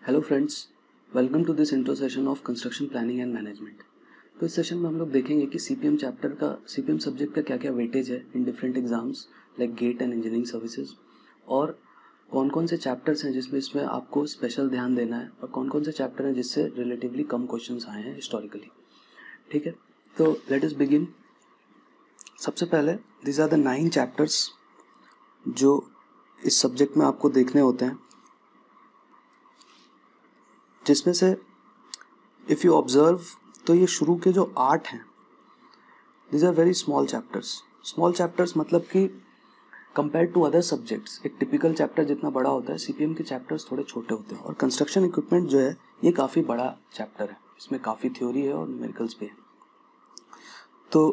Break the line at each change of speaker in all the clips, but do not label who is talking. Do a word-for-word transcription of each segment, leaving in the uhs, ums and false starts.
Hello friends, welcome to this intro session of construction planning and management. तो इस session में हम लोग देखेंगे कि सीपीएम चैप्टर का सीपीएम सब्जेक्ट का क्या क्या वेटेज है in different exams like GATE and engineering services, और कौन कौन से चैप्टर्स हैं जिसमें इसमें आपको स्पेशल ध्यान देना है, और कौन कौन से चैप्टर हैं जिससे रिलेटिवली कम क्वेश्चंस आए हैं हिस्टोरिकली। ठीक है, तो लेट अस बिगिन। सबसे पहले these are the nine chapters जो इस सब्जेक्ट में आपको देखने होते हैं, जिसमें से इफ़ यू ऑब्जर्व तो ये शुरू के जो आठ हैं these are very small chapters. Small chapters मतलब कि कंपेयर टू अदर सब्जेक्ट्स एक टिपिकल चैप्टर जितना बड़ा होता है, सीपीएम के चैप्टर्स थोड़े छोटे होते हैं। और कंस्ट्रक्शन इक्विपमेंट जो है ये काफ़ी बड़ा चैप्टर है, इसमें काफ़ी थ्योरी है और न्यूमेरिकल्स भी है। तो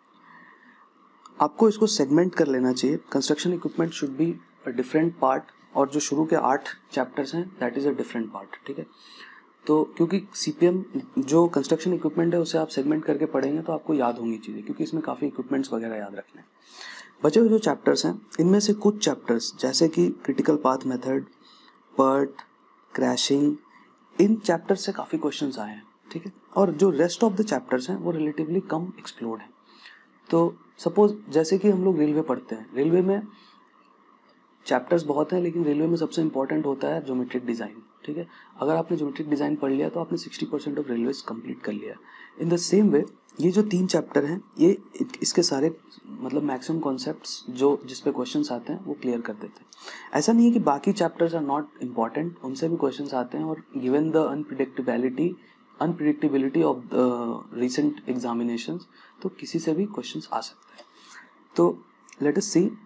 आपको इसको सेगमेंट कर लेना चाहिए। Construction equipment should be a different part, और जो शुरू के आठ चैप्टर्स हैं that is a different part. ठीक है, तो क्योंकि सीपीएम जो कंस्ट्रक्शन इक्विपमेंट है उसे आप सेगमेंट करके पढ़ेंगे तो आपको याद होंगी चीज़ें, क्योंकि इसमें काफ़ी इक्विपमेंट्स वगैरह याद रखने हैं। बचे हुए जो चैप्टर्स हैं इनमें से कुछ चैप्टर्स जैसे कि critical path method, PERT, crashing, इन चैप्टर्स से काफ़ी क्वेश्चंस आए हैं। ठीक है, और जो रेस्ट ऑफ द चैप्टर्स हैं वो रिलेटिवली कम एक्सप्लोर्ड हैं। तो सपोज जैसे कि हम लोग रेलवे पढ़ते हैं, रेलवे में चैप्टर्स बहुत हैं, लेकिन रेलवे में सबसे इंपॉर्टेंट होता है ज्योमेट्रिक डिज़ाइन। ठीक है, अगर आपने ज्योमेट्रिक डिज़ाइन पढ़ लिया तो आपने sixty percent of railways complete कर लिया। इन द सेम वे ये जो तीन चैप्टर हैं ये इसके सारे मतलब मैक्सिमम कॉन्सेप्ट्स जो जिस पे क्वेश्चंस आते हैं वो क्लियर कर देते हैं। ऐसा नहीं है कि बाकी चैप्टर्स आर नॉट इम्पॉर्टेंट, उनसे भी क्वेश्चंस आते हैं, और given the unpredictability unpredictability of the recent examinations तो किसी से भी क्वेश्चंस आ सकते हैं। तो लेट अस सी,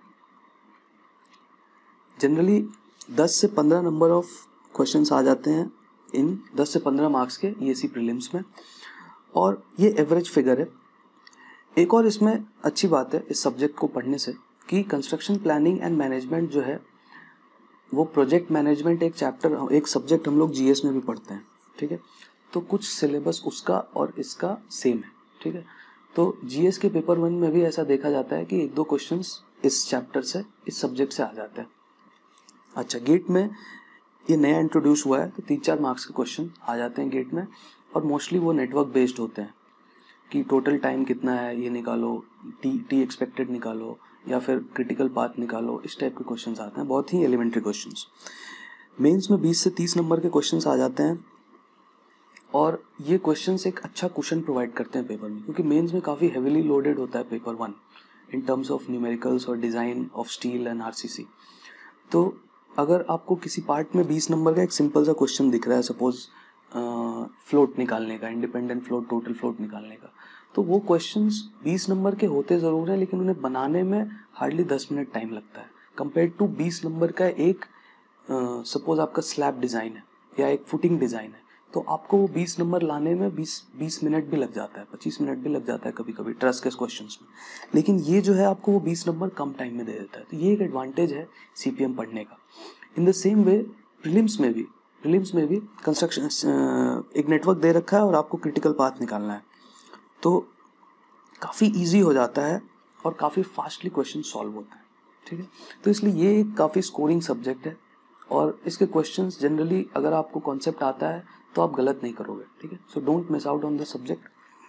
जनरली दस से पंद्रह नंबर ऑफ क्वेश्चंस आ जाते हैं इन दस से पंद्रह मार्क्स के ईएसी प्रीलिम्स में, और ये एवरेज फिगर है। एक और इसमें अच्छी बात है इस सब्जेक्ट को पढ़ने से कि कंस्ट्रक्शन प्लानिंग एंड मैनेजमेंट जो है वो प्रोजेक्ट मैनेजमेंट एक चैप्टर एक सब्जेक्ट हम लोग जीएस में भी पढ़ते हैं। ठीक है, तो कुछ सिलेबस उसका और इसका सेम है। ठीक है, तो जीएस के पेपर वन में भी ऐसा देखा जाता है कि एक दो क्वेश्चंस इस चैप्टर से इस सब्जेक्ट से आ जाते हैं। अच्छा, गेट में ये नया इंट्रोड्यूस हुआ है तो तीन चार मार्क्स के क्वेश्चन आ जाते हैं गेट में, और मोस्टली वो नेटवर्क बेस्ड होते हैं कि टोटल टाइम कितना है ये निकालो, टी टी एक्सपेक्टेड निकालो, या फिर क्रिटिकल पाथ निकालो। इस टाइप के क्वेश्चंस आते हैं, बहुत ही एलिमेंट्री क्वेश्चंस। मेंस में बीस से तीस नंबर के क्वेश्चंस आ जाते हैं, और ये क्वेश्चंस एक अच्छा क्वेश्चन प्रोवाइड करते हैं पेपर में, क्योंकि मेंस में काफ़ी हेविली लोडेड होता है paper one in terms of numericals और design of steel and RCC. तो अगर आपको किसी पार्ट में बीस नंबर का एक सिंपल सा क्वेश्चन दिख रहा है, सपोज फ्लोट निकालने का, इंडिपेंडेंट फ्लोट, टोटल फ्लोट निकालने का, तो वो क्वेश्चंस बीस नंबर के होते ज़रूर हैं, लेकिन उन्हें बनाने में हार्डली दस मिनट टाइम लगता है, कंपेयर टू बीस नंबर का एक सपोज आपका स्लैब डिज़ाइन है या एक फुटिंग डिज़ाइन है, तो आपको वो बीस नंबर लाने में बीस बीस मिनट भी लग जाता है, पच्चीस मिनट भी लग जाता है कभी कभी ट्रस्ट के क्वेश्चंस में। लेकिन ये जो है आपको वो बीस नंबर कम टाइम में दे देता है, तो ये एक एडवांटेज है सीपीएम पढ़ने का। In the same way prelims में भी प्रीलिम्स में भी कंस्ट्रक्शन एक नेटवर्क दे रखा है और आपको क्रिटिकल पाथ निकालना है, तो काफ़ी ईजी हो जाता है और काफ़ी फास्टली क्वेश्चन सॉल्व होता है। ठीक है, तो इसलिए ये एक काफ़ी स्कोरिंग सब्जेक्ट है, और इसके क्वेश्चंस जनरली अगर आपको कॉन्सेप्ट आता है तो आप गलत नहीं करोगे। ठीक है, so don't miss out on the subject.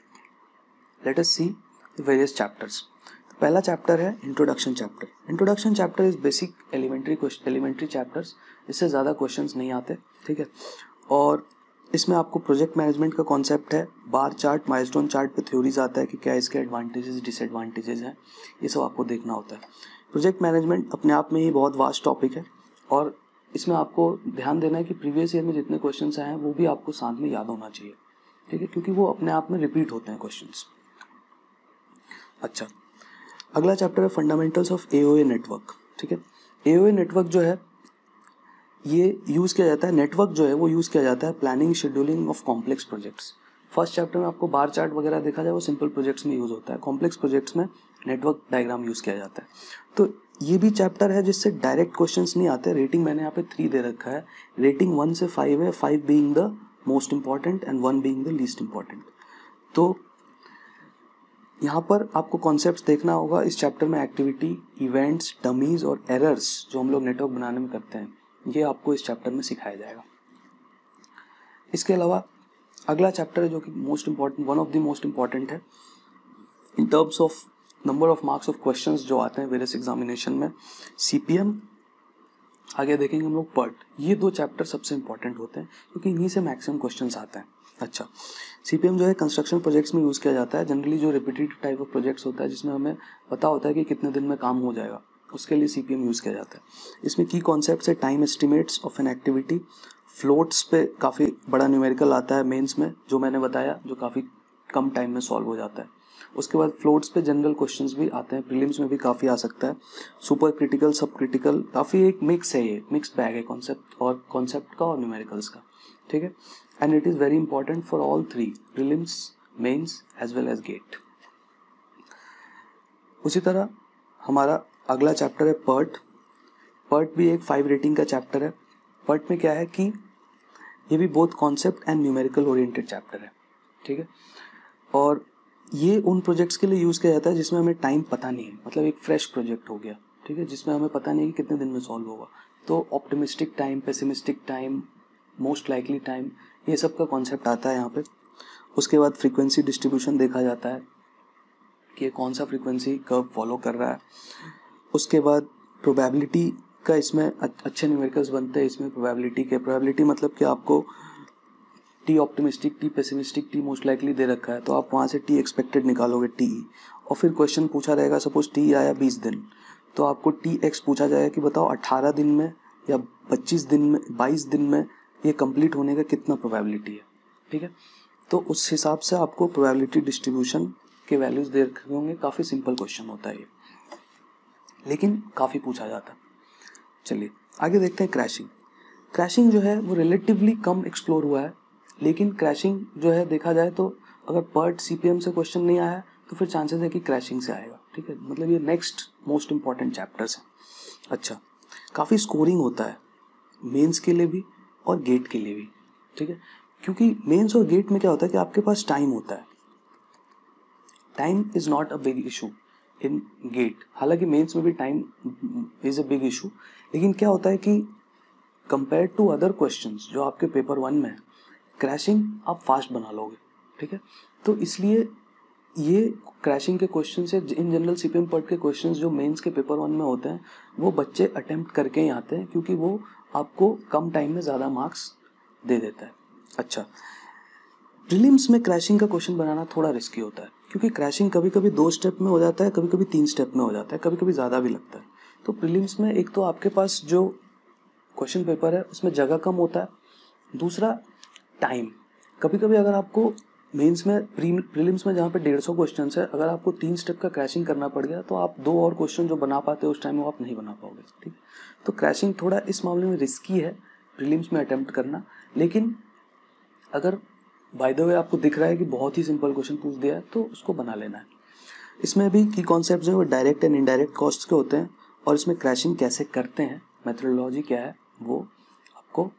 Let us see the various chapters. पहला चैप्टर है introduction chapter. Introduction chapter is basic elementary elementary chapters, इससे ज़्यादा क्वेश्चंस नहीं आते। ठीक है, और इसमें आपको प्रोजेक्ट मैनेजमेंट का कॉन्सेप्ट है, बार चार्ट, माइलस्टोन चार्ट पे थ्योरीज आता है कि क्या इसके एडवांटेजेस डिसएडवांटेजेस हैं, ये सब आपको देखना होता है। प्रोजेक्ट मैनेजमेंट अपने आप में ही बहुत वास्ट टॉपिक है, और इसमें आपको ध्यान देना है कि प्रीवियस ईयर में जितने क्वेश्चंस आए हैं वो भी आपको साथ में याद होना चाहिए। ठीक है, क्योंकि वो अपने आप में रिपीट होते हैं क्वेश्चंस। अच्छा, अगला चैप्टर है फंडामेंटल्स ऑफ एओए नेटवर्क। ठीक है, एओए नेटवर्क जो है ये यूज़ किया जाता है, नेटवर्क जो है वो यूज़ किया जाता है planning scheduling of complex projects. First chapter में आपको बार चार्ट वगैरह देखा जाए वो सिंपल प्रोजेक्ट्स में यूज़ होता है, कॉम्प्लेक्स प्रोजेक्ट्स में नेटवर्क डायग्राम यूज़ किया जाता है। तो ये भी चैप्टर है जिससे डायरेक्ट क्वेश्चंस नहीं आते। रेटिंग मैंने यहाँ पे थ्री दे रखा है, रेटिंग वन से फाइव है, five being the most important and one being the least important. तो यहाँ पर आपको कॉन्सेप्ट्स देखना होगा इस चैप्टर में, एक्टिविटी, इवेंट्स, डमीज और एरर्स जो हम लोग नेटवर्क बनाने में करते हैं, ये आपको इस चैप्टर में सिखाया जाएगा। इसके अलावा अगला चैप्टर है जो कि most important, one of the most important है in terms of number of marks of questions जो आते हैं वेरियस एग्जामिनेशन में, सीपीएम, आगे देखेंगे हम लोग पर्ट। ये दो चैप्टर सबसे इंपॉर्टेंट होते हैं क्योंकि इन्हीं से मैक्सिमम क्वेश्चंस आते हैं। अच्छा, सीपीएम जो है कंस्ट्रक्शन प्रोजेक्ट्स में यूज़ किया जाता है, जनरली जो रिपीटेटिव टाइप ऑफ प्रोजेक्ट्स होता है जिसमें हमें पता होता है कि कितने दिन में काम हो जाएगा, उसके लिए सीपीएम यूज़ किया जाता है। इसमें की कॉन्सेप्ट्स है time estimates of an activity, floats पे काफ़ी बड़ा न्यूमेरिकल आता है मेंस में जो मैंने बताया, जो काफ़ी कम टाइम में सॉल्व हो जाता है। उसके बाद फ्लोट्स पे जनरल क्वेश्चंस भी आते हैं, प्रीलिम्स में भी काफ़ी आ सकता है। सुपर क्रिटिकल, सब क्रिटिकल, काफ़ी एक मिक्स है, ये मिक्स बैग है कॉन्सेप्ट और कॉन्सेप्ट का और न्यूमेरिकल्स का, ठीक है। And it is very important for all three, prelims, mains as well as GATE. उसी तरह हमारा अगला चैप्टर है पर्ट। पर्ट भी एक फाइव रेटिंग का चैप्टर है। पर्ट में क्या है कि ये भी both concept and numerical oriented chapter है, ठीक है। और ये उन प्रोजेक्ट्स के लिए यूज़ किया जाता है जिसमें हमें टाइम पता नहीं है, मतलब एक फ्रेश प्रोजेक्ट हो गया, ठीक है, जिसमें हमें पता नहीं है कि कितने दिन में सॉल्व होगा। तो optimistic time, pessimistic time, most likely time, ये सब का कॉन्सेप्ट आता है यहाँ पे। उसके बाद फ्रीक्वेंसी डिस्ट्रीब्यूशन देखा जाता है कि ये कौन सा फ्रीक्वेंसी कर्व फॉलो कर रहा है। उसके बाद प्रोबेबिलिटी का इसमें अच्छे न्यूमेरिकल्स बनते हैं इसमें प्रोबेबिलिटी के। प्रोबेबिलिटी मतलब कि आपको T optimistic, T pessimistic, T most likely दे रखा है, तो आप वहाँ से टी एक्सपेक्टेड निकालोगे, टी, और फिर क्वेश्चन पूछा रहेगा, सपोज टी आया बीस दिन, तो आपको टी एक्स पूछा जाएगा कि बताओ अट्ठारह दिन में या पच्चीस दिन में, बाईस दिन में ये कंप्लीट होने का कितना प्रोबेबिलिटी है, ठीक है। तो उस हिसाब से आपको प्रोबेबिलिटी डिस्ट्रीब्यूशन के वैल्यूज दे रखे होंगे। काफ़ी सिंपल क्वेश्चन होता है ये, लेकिन काफ़ी पूछा जाता है। चलिए आगे देखते हैं क्रैशिंग। क्रैशिंग जो है वो रिलेटिवली कम एक्सप्लोर हुआ है, लेकिन क्रैशिंग जो है देखा जाए तो अगर पर्ट सीपीएम से क्वेश्चन नहीं आया तो फिर चांसेस है कि क्रैशिंग से आएगा, ठीक है। मतलब ये नेक्स्ट मोस्ट इंपॉर्टेंट चैप्टर्स हैं। अच्छा, काफ़ी स्कोरिंग होता है मेंस के लिए भी और गेट के लिए भी, ठीक है, क्योंकि मेंस और गेट में क्या होता है कि आपके पास टाइम होता है। Time is not a big issue in GATE, हालांकि मेंस में भी time is a big issue, लेकिन क्या होता है कि कंपेयर टू अदर क्वेश्चंस जो आपके पेपर वन में है, क्रैशिंग आप फास्ट बना लोगे, ठीक है। तो इसलिए ये क्रैशिंग के क्वेश्चन से इन जनरल सीपीएम पर्ट के क्वेश्चंस जो मेंस के पेपर वन में होते हैं वो बच्चे अटेम्प्ट करके ही आते हैं, क्योंकि वो आपको कम टाइम में ज़्यादा मार्क्स दे देता है। अच्छा, प्रीलिम्स में क्रैशिंग का क्वेश्चन बनाना थोड़ा रिस्की होता है, क्योंकि क्रैशिंग कभी कभी दो स्टेप में हो जाता है, कभी कभी तीन स्टेप में हो जाता है, कभी कभी ज़्यादा भी लगता है। तो प्रीलिम्स में एक तो आपके पास जो क्वेश्चन पेपर है उसमें जगह कम होता है, दूसरा टाइम। कभी कभी अगर आपको मेंस में प्री प्रीलिम्स में जहाँ पे डेढ़ सौ क्वेश्चन है, अगर आपको तीन स्टेप का क्रैशिंग करना पड़ गया तो आप दो और क्वेश्चन जो बना पाते हो उस टाइम में आप नहीं बना पाओगे, ठीक है। तो क्रैशिंग थोड़ा इस मामले में रिस्की है प्रीलिम्स में अटेम्प्ट करना, लेकिन अगर बाय द वे आपको दिख रहा है कि बहुत ही सिंपल क्वेश्चन पूछ दिया है तो उसको बना लेना है। इसमें भी की कॉन्सेप्ट जो है वो डायरेक्ट एंड इनडायरेक्ट कॉस्ट के होते हैं, और इसमें क्रैशिंग कैसे करते हैं, मेथोडोलॉजी क्या है, वो आपको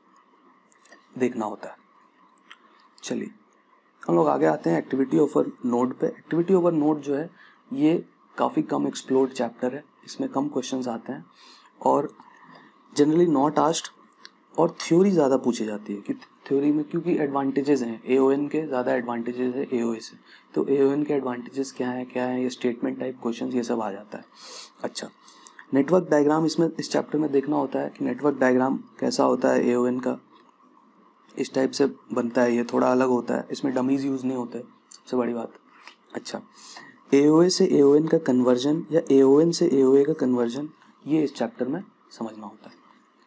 देखना होता है। चलिए हम लोग आगे आते हैं एक्टिविटी ओवर नोड पे। एक्टिविटी ओवर नोड जो है ये काफ़ी कम एक्सप्लोर्ड चैप्टर है, इसमें कम क्वेश्चंस आते हैं और जनरली नॉट आस्क्ड, और थ्योरी ज़्यादा पूछी जाती है कि थ्योरी में क्योंकि एडवांटेजेस हैं एओएन के, ज़्यादा एडवांटेजेस है एओए से, तो एओएन के एडवांटेजेस क्या है क्या है ये स्टेटमेंट टाइप क्वेश्चंस ये सब आ जाता है। अच्छा, नेटवर्क डायग्राम इसमें इस चैप्टर में देखना होता है कि नेटवर्क डायग्राम कैसा होता है एओएन का, इस टाइप से बनता है, ये थोड़ा अलग होता है, इसमें डमीज यूज़ नहीं होते, सबसे बड़ी बात। अच्छा, एओए से एओएन का कन्वर्जन या एओएन से एओए का कन्वर्जन, ये इस चैप्टर में समझना होता है।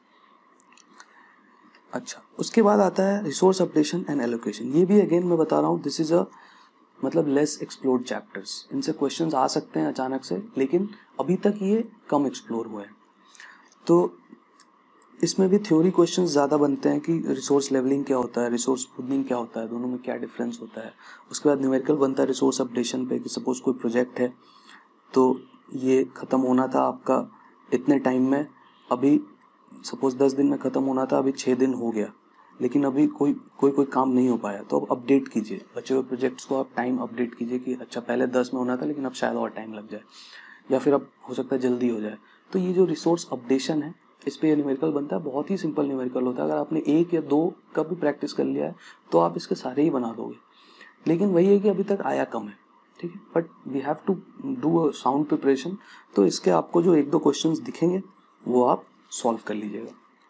अच्छा, उसके बाद आता है रिसोर्स अपडेशन एंड एलोकेशन। ये भी अगेन मैं बता रहा हूँ दिस इज अ मतलब लेस एक्सप्लोर्ड चैप्टर्स, इनसे क्वेश्चंस आ सकते हैं अचानक से, लेकिन अभी तक ये कम एक्सप्लोर हुए हैं। तो इसमें भी थ्योरी क्वेश्चंस ज़्यादा बनते हैं कि रिसोर्स लेवलिंग क्या होता है, रिसोर्स स्मूथनिंग क्या होता है, दोनों में क्या डिफरेंस होता है। उसके बाद न्यूमेरिकल बनता है रिसोर्स अपडेशन पे कि सपोज कोई प्रोजेक्ट है तो ये ख़त्म होना था आपका इतने टाइम में, अभी सपोज दस दिन में ख़त्म होना था, अभी छः दिन हो गया, लेकिन अभी कोई कोई कोई काम नहीं हो पाया, तो अब अपडेट कीजिए बचे हुए प्रोजेक्ट्स को, आप टाइम अपडेट कीजिए कि अच्छा पहले दस में होना था लेकिन अब शायद और टाइम लग जाए, या फिर अब हो सकता है जल्दी हो जाए। तो ये जो रिसोर्स अपडेशन है इस पे ये न्यूमेरिकल बनता है, बहुत ही सिंपल न्यूमेरिकल होता है। अगर आपने एक या दो का भी प्रैक्टिस कर लिया है तो आप इसके सारे ही बना दोगे, लेकिन वही है कि अभी तक आया कम है, ठीक है। But we have to do a sound preparation, तो इसके आपको जो एक दो क्वेश्चंस दिखेंगे वो आप सॉल्व कर लीजिएगा।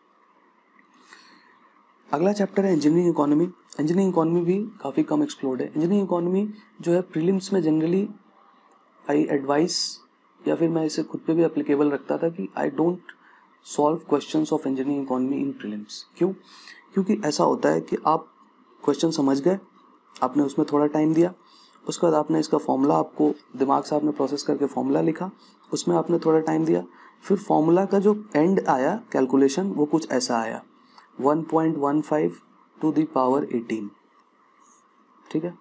अगला चैप्टर है इंजीनियरिंग इकोनॉमी। इंजीनियरिंग इकोनॉमी भी काफ़ी कम एक्सप्लोर्ड है। इंजीनियरिंग इकोनॉमी जो है प्रीलिम्स में जनरली आई एडवाइस, या फिर मैं इसे खुद पे भी एप्लीकेबल रखता था कि I don't solve questions of engineering economy in prelims. क्यों? क्योंकि ऐसा होता है कि आप क्वेश्चन समझ गए, आपने उसमें थोड़ा टाइम दिया, उसके बाद आपने इसका फॉर्मूला, आपको दिमाग से आपने प्रोसेस करके फॉर्मूला लिखा, उसमें आपने थोड़ा टाइम दिया, फिर फॉर्मूला का जो एंड आया कैलकुलेशन वो कुछ ऐसा आया, one point one five to the power eighteen, ठीक है।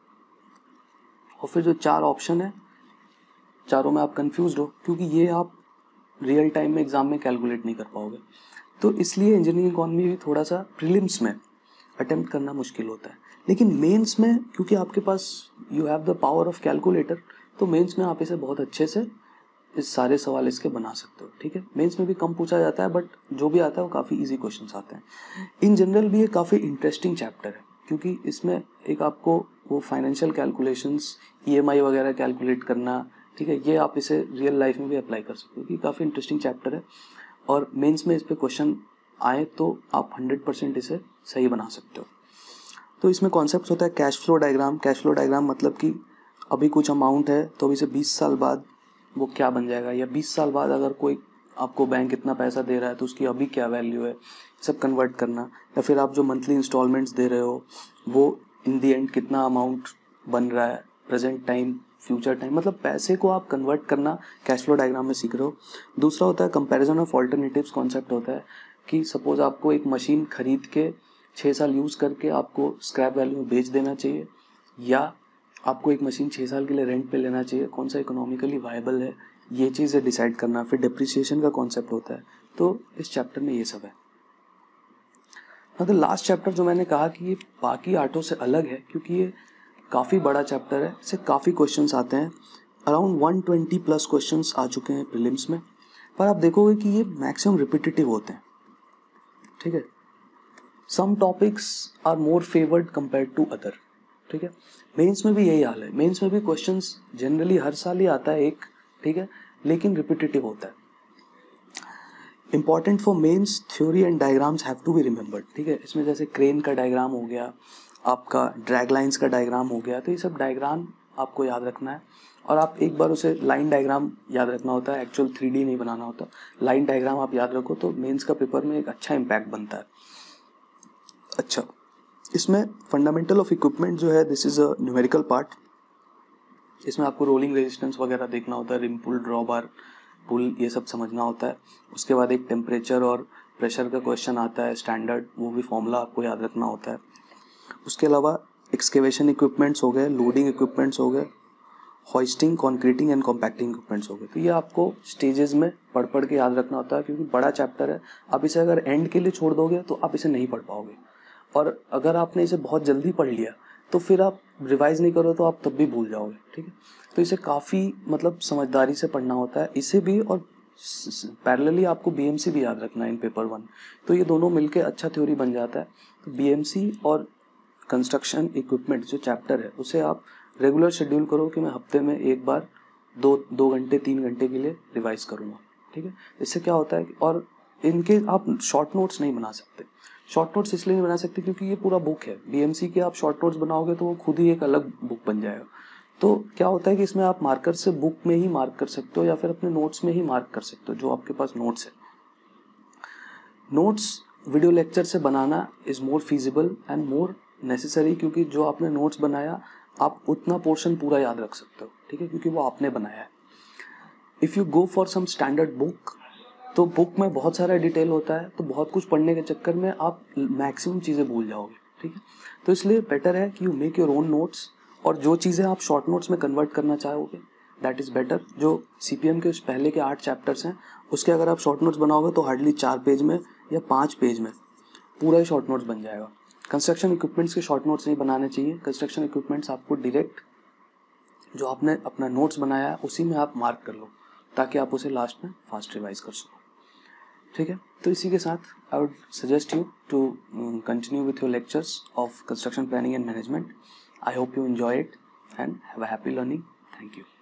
और फिर जो चार ऑप्शन है, चारों में आप कंफ्यूज हो, क्योंकि ये आप रियल टाइम में एग्जाम में कैलकुलेट नहीं कर पाओगे। तो इसलिए इंजीनियरिंग इकोनॉमी भी थोड़ा सा प्रीलिम्स में अटेम्प्ट करना मुश्किल होता है। लेकिन मेंस में क्योंकि आपके पास you have the power of calculator, तो मेंस में आप इसे बहुत अच्छे से इस सारे सवाल इसके बना सकते हो, ठीक है। मेंस में भी कम पूछा जाता है, बट जो भी आता है वो काफ़ी इजी क्वेश्चंस आते हैं। इन जनरल भी ये काफ़ी इंटरेस्टिंग चैप्टर है, क्योंकि इसमें एक आपको वो फाइनेंशियल कैलकुलेशंस, ईएमआई वगैरह कैलकुलेट करना, ठीक है, ये आप इसे रियल लाइफ में भी अप्लाई कर सकते हो, कि काफ़ी इंटरेस्टिंग चैप्टर है। और मेंस में इस पर क्वेश्चन आए तो आप हंड्रेड परसेंट इसे सही बना सकते हो। तो इसमें कॉन्सेप्ट होता है cash flow diagram. Cash flow diagram मतलब कि अभी कुछ अमाउंट है तो अभी से बीस साल बाद वो क्या बन जाएगा, या बीस साल बाद अगर कोई आपको बैंक इतना पैसा दे रहा है तो उसकी अभी क्या वैल्यू है, सब कन्वर्ट करना। या फिर आप जो मंथली इंस्टॉलमेंट्स दे रहे हो वो इन दी एंड कितना अमाउंट बन रहा है, प्रेजेंट टाइम, फ्यूचर टाइम, मतलब पैसे को आप कन्वर्ट करना कैश फ्लो डायग्राम में सीख रहे हो। दूसरा होता है कंपैरिजन ऑफ ऑल्टरनेटिव्स। कॉन्सेप्ट होता है कि सपोज आपको एक मशीन खरीद के छः साल यूज़ करके आपको स्क्रैप वैल्यू में बेच देना चाहिए, या आपको एक मशीन छः साल के लिए रेंट पे लेना चाहिए, कौन सा इकोनॉमिकली वायबल है, ये चीज़ें डिसाइड करना। फिर डिप्रिसिएशन का कॉन्सेप्ट होता है। तो इस चैप्टर में ये सब है। मतलब लास्ट चैप्टर जो मैंने कहा कि ये बाकी आर्टों से अलग है, क्योंकि ये काफ़ी बड़ा चैप्टर है, इससे काफ़ी क्वेश्चंस आते हैं। Around one twenty plus questions आ चुके हैं प्रीलिम्स में, पर आप देखोगे कि ये मैक्सिमम रिपीटेटिव होते हैं, ठीक है। Some topics are more favoured compare to other, ठीक है। मेंस में भी यही हाल है। मेंस में भी क्वेश्चंस जनरली हर साल ही आता है एक, ठीक है, लेकिन रिपीटेटिव होता है। Important for mains theory and diagrams have to be remembered, ठीक है। इसमें जैसे क्रेन का डायग्राम हो गया, आपका ड्रैग लाइंस का डायग्राम हो गया, तो ये सब डायग्राम आपको याद रखना है। और आप एक बार उसे लाइन डायग्राम याद रखना होता है, एक्चुअल थ्री डी नहीं बनाना होता। लाइन डायग्राम आप याद रखो तो मेंस का पेपर में एक अच्छा इम्पैक्ट बनता है। अच्छा, इसमें फंडामेंटल ऑफ इक्विपमेंट जो है, this is a numerical part. इसमें आपको रोलिंग रेजिस्टेंस वगैरह देखना होता है, रिम पुल, ड्रॉ बार, पुल, ये सब समझना होता है। उसके बाद एक टेम्परेचर और प्रेशर का क्वेश्चन आता है स्टैंडर्ड, वो भी फॉर्मूला आपको याद रखना होता है। उसके अलावा एक्सकेवेशन इक्विपमेंट्स हो गए, लोडिंग इक्विपमेंट्स हो गए, hoisting, concreting and compacting equipments हो गए। तो ये आपको स्टेजेस में पढ़ पढ़ के याद रखना होता है, क्योंकि बड़ा चैप्टर है। आप इसे अगर एंड के लिए छोड़ दोगे तो आप इसे नहीं पढ़ पाओगे, और अगर आपने इसे बहुत जल्दी पढ़ लिया तो फिर आप रिवाइज नहीं करो तो आप तब भी भूल जाओगे, ठीक है। तो इसे काफ़ी मतलब समझदारी से पढ़ना होता है, इसे भी, और पैरेलली आपको बीएमसी भी याद रखना है इन पेपर वन। तो ये दोनों मिलके अच्छा थ्योरी बन जाता है। तो बीएमसी और कंस्ट्रक्शन इक्विपमेंट जो चैप्टर है उसे आप रेगुलर शेड्यूल करो कि मैं हफ्ते में एक बार दो दो घंटे तीन घंटे के लिए रिवाइज करूँगा, ठीक है। इससे क्या होता है, और इनके आप शॉर्ट नोट्स नहीं बना सकते। शॉर्ट नोट्स इसलिए नहीं बना सकते क्योंकि ये पूरा बुक है। बीएमसी के आप शॉर्ट नोट्स बनाओगे तो वो खुद ही एक अलग बुक बन जाएगा। तो क्या होता है कि इसमें आप मार्कर से बुक में ही मार्क कर सकते हो, या फिर अपने नोट्स में ही मार्क कर सकते हो जो आपके पास नोट्स है। नोट्स वीडियो लेक्चर से बनाना is more feasible and more necessary, क्योंकि जो आपने नोट्स बनाया आप उतना पोर्शन पूरा याद रख सकते हो, ठीक है, क्योंकि वो आपने बनाया है। If you go for some standard book, तो बुक में बहुत सारा डिटेल होता है, तो बहुत कुछ पढ़ने के चक्कर में आप मैक्सिमम चीज़ें भूल जाओगे, ठीक है। तो इसलिए बेटर है कि you make your own notes, और जो चीज़ें आप शॉर्ट नोट्स में कन्वर्ट करना चाहोगे दैट इज़ बेटर। जो सीपीएम के पहले के आठ चैप्टर्स हैं उसके अगर आप शॉर्ट नोट्स बनाओगे तो हार्डली चार पेज में या पाँच पेज में पूरा ही शॉर्ट नोट्स बन जाएगा। कंस्ट्रक्शन इक्विपमेंट्स के शॉर्ट नोट्स नहीं बनाने चाहिए। कंस्ट्रक्शन इक्विपमेंट्स आपको डायरेक्ट जो आपने अपना नोट्स बनाया है उसी में आप मार्क कर लो, ताकि आप उसे लास्ट में फास्ट रिवाइज कर सको। ठीक है, तो इसी के साथ I would suggest you to continue with your lectures of construction planning and management. I hope you enjoy it and have a happy learning. Thank you.